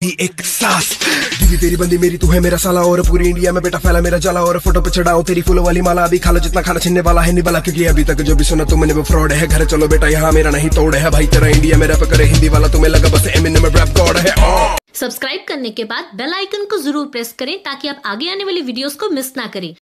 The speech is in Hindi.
एक सांस दीदी तेरी बंदी मेरी तू है मेरा साला और पूरी इंडिया में बेटा फैला मेरा जाला और फोटो पे चढ़ाओ तेरी फूलों वाली माला अभी खा लो जितना खाना छीनने वाला है निवाला क्योंकि अभी तक जो भी सुना तुमने वो फ्रॉड है। घर चलो बेटा यहाँ मेरा नहीं तोड़ है भाई तेरा इंडिया में रैप करे हिंदी वाला तुम्हें लगा बस एमिनेम रैप गॉड है। सब्सक्राइब करने के बाद बेल आइकन को जरूर प्रेस करें ताकि आप आगे आने वाली वीडियोस को मिस ना करें।